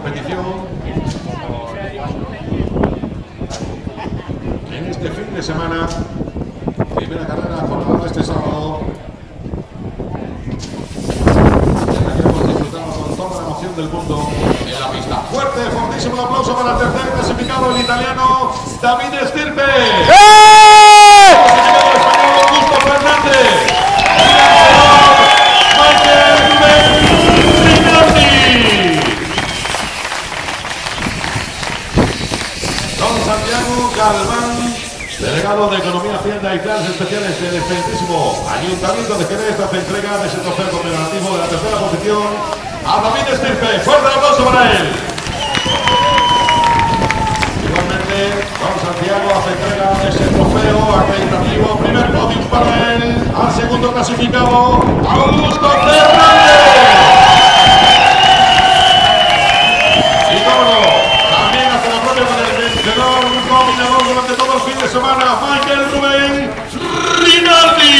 competición. En este fin de semana, primera carrera formada este sábado, en la que hemos disfrutado con toda la emoción del mundo en la pista. Fuerte, fortísimo aplauso para el tercer clasificado, el italiano David Estirpe. Augusto Fernández. Don Santiago Galván, delegado de Economía, Hacienda y Planes Especiales del excelentísimo Ayuntamiento de Jerez, hace entrega de ese trofeo conmemorativo de la tercera posición a David Estirpe. Fuerte aplauso para él. Igualmente, Don Santiago hace entrega de ese trofeo acreditativo, primer podium para él, al segundo clasificado, Augusto Fernández. Y cómo no, también hace lo propio con el vencedor, un combinador durante todo el fin de semana, Michael Rubén Rinaldi.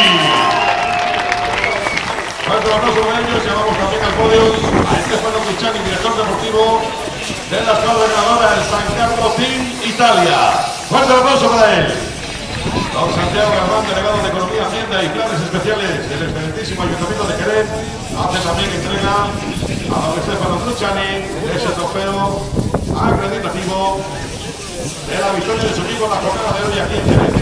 Fuerte aplauso para ellos, llevamos también al podio a Stefano Cruciani, director deportivo de la escuadra ganadora del San Carlos Team Italia. Fuerte aplauso para él. Don Santiago Galván, delegado de Economía, Hacienda y Planes Especiales del excelentísimo Ayuntamiento de Jerez, hace también entrega a don Stefano Cruciani ese trofeo acreditativo de la victoria de su equipo en la jornada de hoy aquí en Jerez.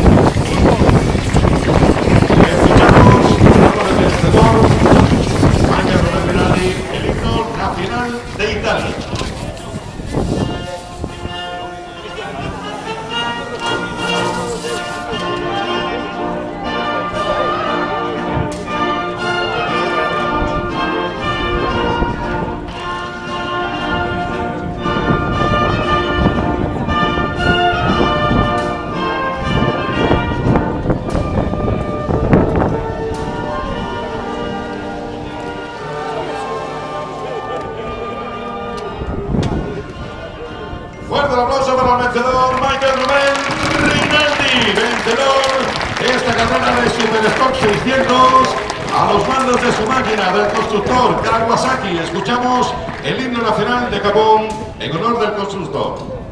Escuchamos el vencedor, Michael Rubén Rinaldi, el himno nacional de Italia. Fuerte el aplauso para el vencedor Michael Rubén Rinaldi, vencedor de esta carrera de Super Stock 600 a los mandos de su máquina del constructor Kawasaki. Escuchamos el himno nacional de Japón en honor del constructor.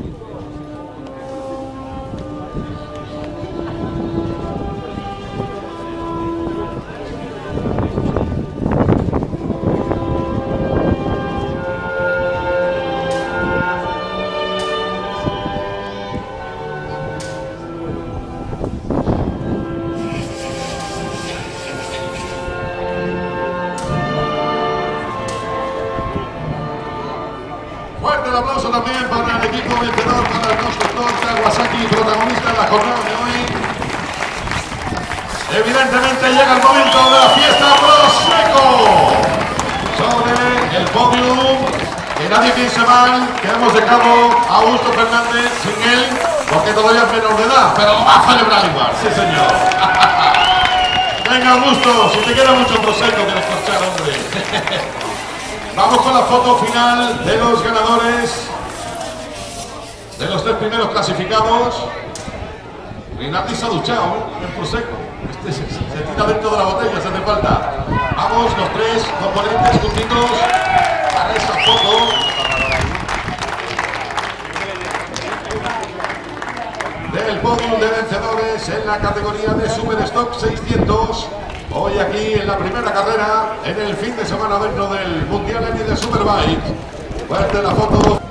Fuerte el aplauso también para el equipo vencedor, para el constructor Kawasaki, protagonista en la jornada de hoy. Evidentemente llega el momento de la fiesta Prosecco. Sobre el podium, que nadie piense mal, que hemos dejado a Augusto Fernández sin él, porque todavía es menor de edad, pero lo va a celebrar igual, sí señor. Venga Augusto, si te queda mucho Prosecco que descorchar, hombre. Vamos con la foto final de los ganadores, de los tres primeros clasificados. Rinaldi se ha duchado en Prosecco. Se tira dentro de la botella, se hace falta. Vamos, los tres componentes juntitos para esa foto. Del podio de vencedores en la categoría de Super Stock 600. Hoy aquí en la primera carrera, en el fin de semana dentro del Mundial de Superbike. Fuerte la foto.